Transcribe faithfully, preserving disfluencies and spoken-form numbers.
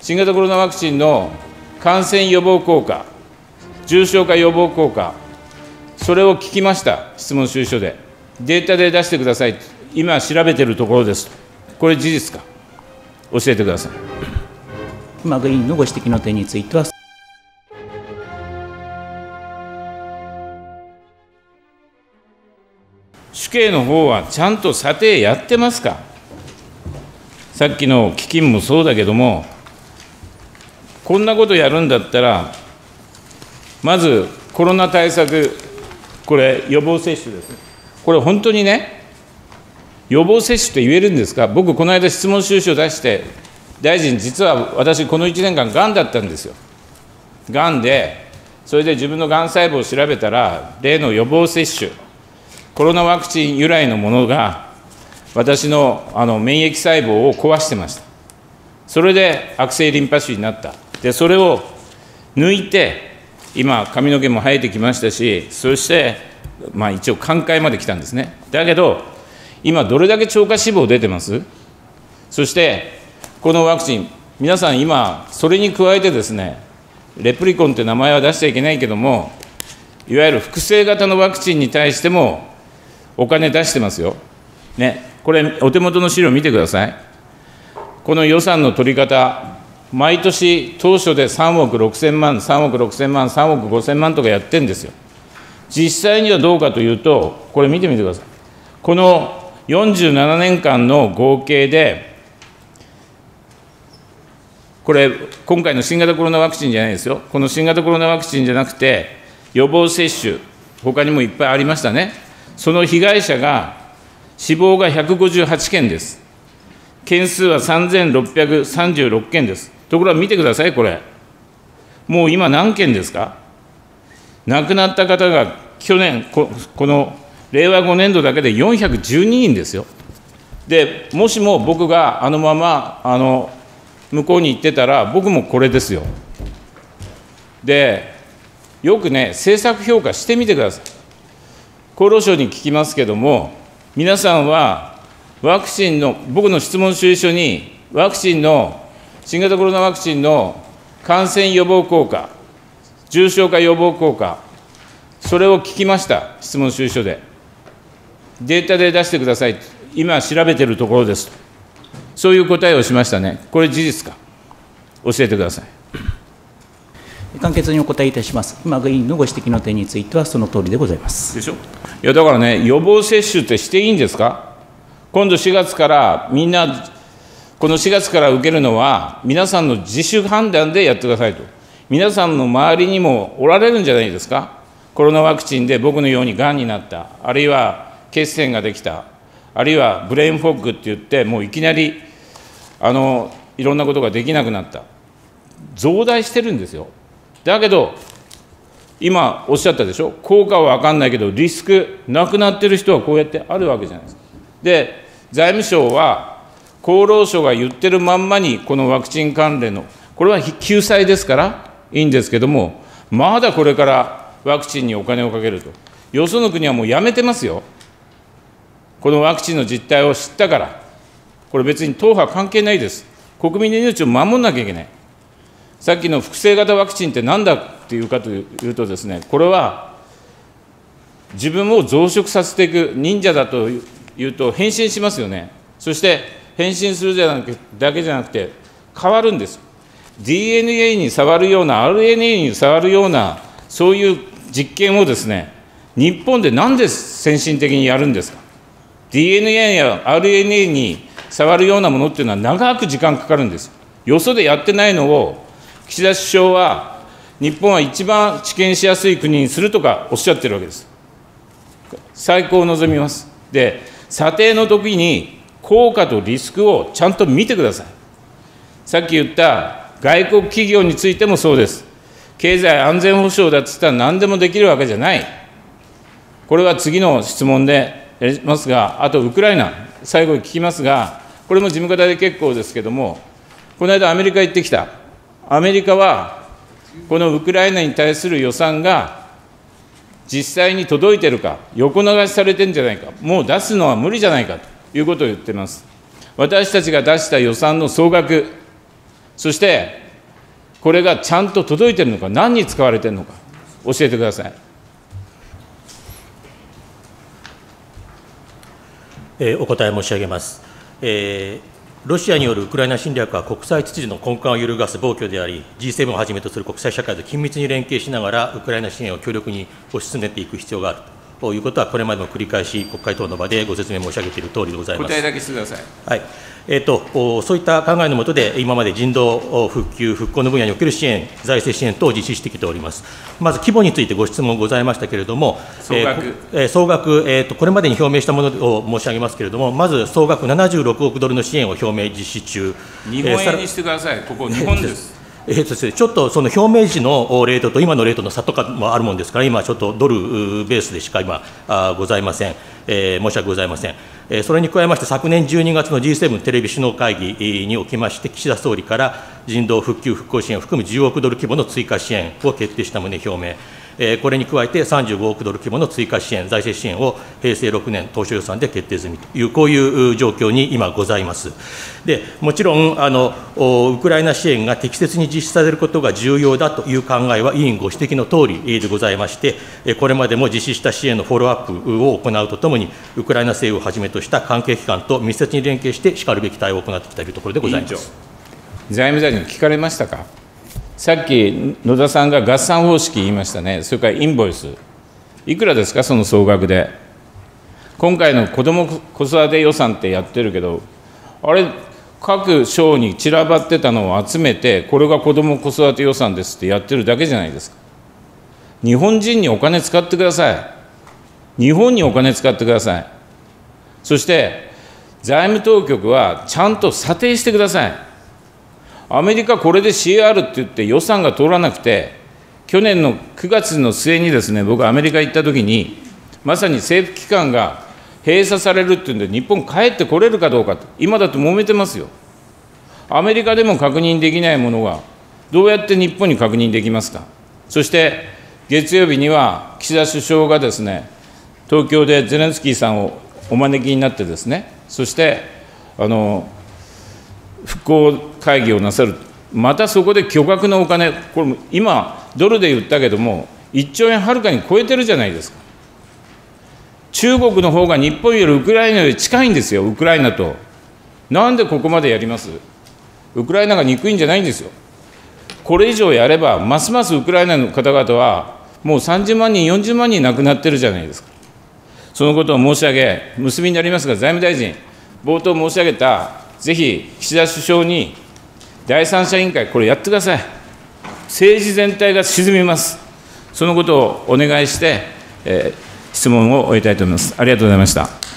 新型コロナワクチンの感染予防効果、重症化予防効果、それを聞きました、質問主意書で。データで出してください、今調べているところですと、これ、事実か、教えてください。 今、委員のご指摘の点については、 主計の方はちゃんと査定やってますか。さっきの基金もそうだけども、こんなことやるんだったら、まずコロナ対策、これ、予防接種です。これ、本当にね、予防接種って言えるんですか。僕、この間、質問主意書出して、大臣、実は私、このいちねんかん、がんだったんですよ。がんで、それで自分のがん細胞を調べたら、例の予防接種、コロナワクチン由来のものが、私のあの免疫細胞を壊してました。それで悪性リンパ腫になった。で、それを抜いて、今、髪の毛も生えてきましたし、そして、まあ、一応、寛解まで来たんですね。だけど、今、どれだけ超過死亡出てます？そして、このワクチン、皆さん、今、それに加えてですね、レプリコンって名前は出しちゃいけないけども、いわゆる複製型のワクチンに対しても、お金出してますよ。ね、これ、お手元の資料見てください。この予算の取り方、毎年、当初でさんおくろくせんまん、さんおくろくせんまん、さんおくごせんまんとかやってるんですよ。実際にはどうかというと、これ見てみてください。このよんじゅうななねんかんの合計で、これ、今回の新型コロナワクチンじゃないですよ。この新型コロナワクチンじゃなくて、予防接種、他にもいっぱいありましたね。その被害者が、死亡がひゃくごじゅうはちけんです。件数はさんぜんろっぴゃくさんじゅうろっけんです。ところが見てください、これ。もう今何件ですか。亡くなった方が去年、ここのれいわごねんどだけでよんひゃくじゅうににんですよ。で、もしも僕があのままあの向こうに行ってたら、僕もこれですよ。で、よくね、政策評価してみてください。厚労省に聞きますけども、皆さんはワクチンの、僕の質問主意書に、ワクチンの、新型コロナワクチンの感染予防効果、重症化予防効果、それを聞きました、質問主意書で。データで出してください、今調べているところですと、そういう答えをしましたね。これ、事実か、教えてください。 簡潔にお答えいたします。今、委員のご指摘の点については、その通りでございます。 でしょ。いや、だからね、予防接種ってしていいんですか。今度しがつから、みんな、このしがつから受けるのは、皆さんの自主判断でやってくださいと。皆さんの周りにもおられるんじゃないですか。コロナワクチンで僕のようにがんになった、あるいは血栓ができた、あるいはブレインフォッグって言って、もういきなりあのいろんなことができなくなった、増大してるんですよ。だけど、今おっしゃったでしょ、効果は分かんないけど、リスク、亡くなってる人はこうやってあるわけじゃないですか。で、財務省は、厚労省が言ってるまんまに、このワクチン関連の、これは救済ですからいいんですけども、まだこれからワクチンにお金をかけると、よその国はもうやめてますよ、このワクチンの実態を知ったから、これ別に党派関係ないです、国民の命を守らなきゃいけない。さっきの複製型ワクチンって何だっていうかというとですね、これは自分を増殖させていく、忍者だというと変身しますよね。そして変身するじゃなくだけじゃなくて変わるんです。ディーエヌエー に触るような アールエヌエー に触るようなそういう実験をですね、日本でなんで先進的にやるんですか。 ディーエヌエー や アールエヌエー に触るようなものっていうのは長く時間かかるんです。よそでやってないのを岸田首相は日本は一番治験しやすい国にするとかおっしゃってるわけです。最高を望みます。で、査定の時に効果とリスクをちゃんと見てください。さっき言った外国企業についてもそうです。経済安全保障だって言ったら何でもできるわけじゃない。これは次の質問でやりますが、あとウクライナ、最後に聞きますが、これも事務方で結構ですけれども、この間アメリカ行ってきた。アメリカはこのウクライナに対する予算が実際に届いているか、横流しされてるんじゃないか、もう出すのは無理じゃないかということを言っています。私たちが出した予算の総額、 そして、これがちゃんと届いているのか、何に使われているのか、教えてください。 えー、お答え申し上げます。えーロシアによるウクライナ侵略は国際秩序の根幹を揺るがす暴挙であり、ジーセブン をはじめとする国際社会と緊密に連携しながら、ウクライナ支援を強力に推し進めていく必要があるということは、これまでも繰り返し、国会等の場でご説明申し上げているとおりでございます。 答えだけしてください。 はいえーと、そういった考えの下で、今まで人道復旧、復興の分野における支援、財政支援等を実施してきております。まず規模についてご質問ございましたけれども、 総額、 えー、総額、えーと、これまでに表明したものを申し上げますけれども、まず総額ななじゅうろくおくドルの支援を表明実施中。 日本円にしてください、ここ、日本です。 えー、そしてちょっとその表明時のレートと今のレートの差とかもあるものですから、今、ちょっとドルベースでしか今、あございません、えー、申し訳ございません。えー、それに加えまして、昨年じゅうにがつの ジーセブン テレビ首脳会議におきまして、岸田総理から人道復旧・復興支援を含むじゅうおくドル規模の追加支援を決定した旨表明。これに加えてさんじゅうごおくドル規模の追加支援、財政支援を平成ろくねん当初予算で決定済みという、こういう状況に今ございます。でもちろんあの、ウクライナ支援が適切に実施されることが重要だという考えは、委員ご指摘のとおりでございまして、これまでも実施した支援のフォローアップを行うとともに、ウクライナ政府をはじめとした関係機関と密接に連携して、しかるべき対応を行ってきているところでございます。 財務大臣、聞かれましたか。さっき野田さんが合算方式言いましたね、それからインボイス、いくらですか、その総額で。今回の子ども子育て予算ってやってるけど、あれ、各省に散らばってたのを集めて、これが子ども子育て予算ですってやってるだけじゃないですか。日本人にお金使ってください。日本にお金使ってください。そして、財務当局はちゃんと査定してください。アメリカ、これで シーアール って言って予算が通らなくて、去年のくがつの末にですね、僕、アメリカ行ったときに、まさに政府機関が閉鎖されるっていうんで、日本帰ってこれるかどうかと、今だと揉めてますよ。アメリカでも確認できないものが、どうやって日本に確認できますか。そして、月曜日には岸田首相がですね、東京でゼレンスキーさんをお招きになってですね、そして、あの、復興会議をなさる、またそこで巨額のお金、これ今、ドルで言ったけども、いっちょうえんはるかに超えてるじゃないですか。中国の方が日本よりウクライナより近いんですよ、ウクライナと。なんでここまでやります？ウクライナが憎いんじゃないんですよ。これ以上やれば、ますますウクライナの方々は、もうさんじゅうまんにん、よんじゅうまんにん亡くなってるじゃないですか。そのことを申し上げ、結びになりますが、財務大臣、冒頭申し上げた、ぜひ岸田首相に第三者委員会、これやってください。政治全体が沈みます。そのことをお願いして、えー、質問を終えたいと思います。ありがとうございました。